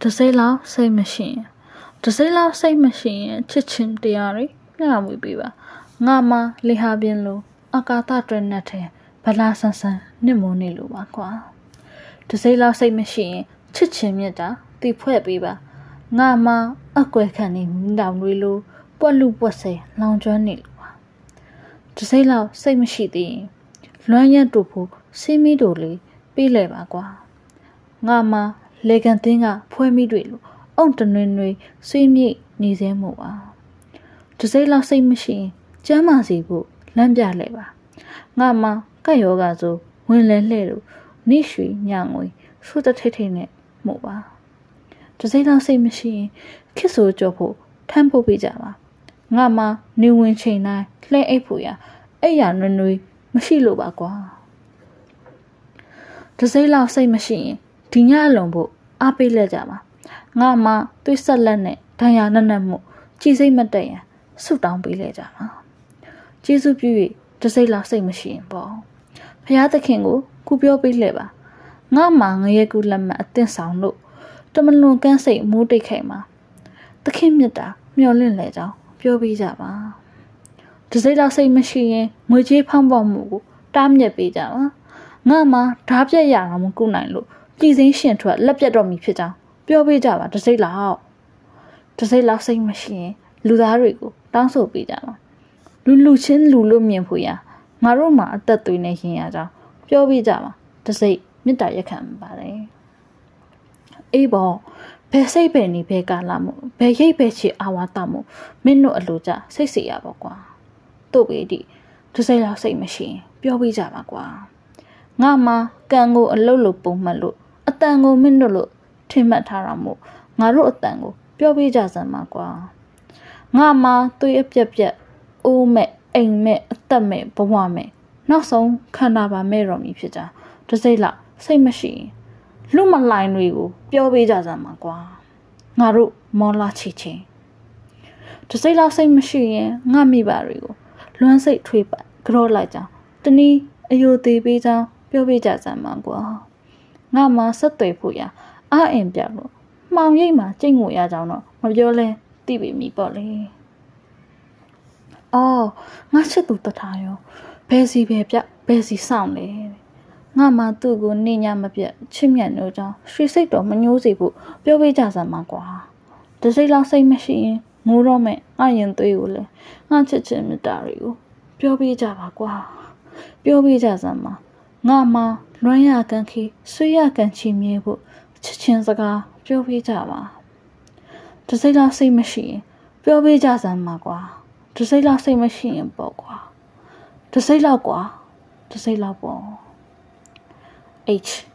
စိလောက်စိတ်မရှိရင်တစိလောက်စိတ်မရှိရင်ချစ်ချင်းတရားတွေမျှဝေပေးပါငါမှလေဟာပြင်းလို့အကာသတွင်နဲ့တဲ့ဗလာဆန်းဆန်းနစ်မုန်းနေလို့ပါကွာတစိလောက်စိတ်မရှိရင်ချစ်ချင်းမြတ်တာတိဖွဲ့ပေးပါငါမှအကွယ်ခံနေတောင်တွေလို့ပွက်လူပွက်ဆဲလောင်ကျွမ်းနေလို့ပါတစိလောက်စိတ်မရှိသေးရင်လွမ်းရက်တို့ဖို့စီးမီတို့လေးပေးလဲပါကွာငါမှလေကန်တင်းကဖွဲမိတွေလို့အုံတနွင်တွေဆွေးမြေ့နေစဲမို့ပါတစိလောက်စိတ်မရှိရင်ကျမ်းမာစီဖို့လမ်းပြလဲပါငါမှကက်ယောဂဆိုဝင်လဲလှဲ့လို့နိရွှေညငွေဆူတထိတ်ထိတ်နဲ့မို့ပါတစိလောက်စိတ်မရှိရင်ခစ်ဆိုကြောဖို့ထမ်းဖို့ပေးကြပါငါမှနေဝင်ချိန်တိုင်းလှဲအိတ်ဖို့ရအဲ့ရနွနွေမရှိလို့ပါကွာတစိလောက်စိတ်မရှိရင်ဒီညအလုံးဖို့အားပေးလက်ကြပါငါမှသွေးဆက်လက်နဲ့ဒဏ်ရာနက်နက်မှုကြည်စိတ်မတက်ရင်ဆုတောင်းပေးလက်ကြပါကျေးဇူးပြု၍တစိလောက်စိတ်မရှိရင်ပေါ့ဖျားသခင်ကိုကူပြောပေးလဲပါငါမှငရဲကူလက်မှတ်အသင့်ဆောင်လို့တမလွန်ကန်းစိတ်မိုးတိတ်ခိုင်မှာသခင်မြတ်တာမျောလင့်လဲကြောင်းပြောပေးကြပါတစိလောက်စိတ်မရှိရင်ငွေကြေးဖောင်းပေါမှုကိုတားမြစ်ပေးကြပါငါမှဓာပြက်ရအောင်မကုနိုင်လို့ပြည်စင်းရှင်ထွက်လက်ပြတ်တော့မည်ဖြစ်ကြောင်းပြောပေးကြပါတစိလောက်စိတ်မရှိရင်လူသားတွေကိုတောင်းဆိုပေးကြပါလူချင်းလူလို့မြင်ဖို့ရငါတို့မှာအသက်သွေးနဲ့ရင်ရကြောင်းပြောပေးကြပါတစိမေတ္တာရက်ခံပါတယ်အေးပေါ့ဘယ်စိတ်ပဲနေဘယ်ကာလမှုဘယ်ရိပ်ပဲချစ်အာဝါသမှုမင်းတို့အလိုကြစိတ်เสียရပါကွာတို့ပေဒီတစိလောက်စိတ်မရှိရင်ပြောပေးကြပါကွာငါမှကံကိုအလုတ်လို့ပုံမှတ်လို့အတန်ကိုမင်းတို့လို့ထင်မှတ်ထားတာမို့ငါတို့အတန်ကိုပြောပေးကြစမ်းပါကွာငါမှသွေးအပြက်ပြက်အိုးမဲ့အိမ်မဲ့အသက်မဲ့ဘဝမဲ့နောက်ဆုံးခန္ဓာပါမဲ့တော်မူဖြစ်တာတစိလောက်စိတ်မရှိရင်လူမလိုင်းတွေကိုပြောပေးကြစမ်းပါကွာငါတို့မောလာချီချင်းတစိလောက်စိတ်မရှိရင်ငါမိပါတွေကိုလွမ်းစိတ်ထွေးပါကြောလိုက်ကြတနည်းအယိုသေးပေးကြောင်းပြောပေးကြစမ်းပါကွာငါမှဆက်သွယ်ဖို့ရအအင်ပြလို့မှောင်ရိပ်မှာကြိတ်ငွေရကြောင်းတော့မပြောလဲသိပေမိပေါ့လေအော်ငါချစ်သူတထားရောဘယ်စီပဲပြဘယ်စီဆောင်လဲငါမှသူ့ကိုနေညမပြတ်ချစ်မြတ်လို့ကြောင်းရွှေစိတ်တော်မညှိုးစေဖို့ပြောပေးကြစမ်းပါကွာတစိလောက်စိတ်မရှိရင်ငိုတော့မဲ့ငါရင်သွေးကိုလေငါချစ်ချင်းမြတ်တာတွေကိုပြောပေးကြပါကွာပြောပေးကြစမ်းပါငါမှလွမ်းရကန်ခေဆွေးရကန်ချီမြဲဖို့ချစ်ချင်းစကားပြောပေးကြပါတစိလောက်စိတ်မရှိရင်ပြောပေးကြစမ်းပါကွာတစိလောက်စိတ်မရှိရင်ပေါ့ကွာတစိလောက်ကွာတစိလောက်ပေါ့H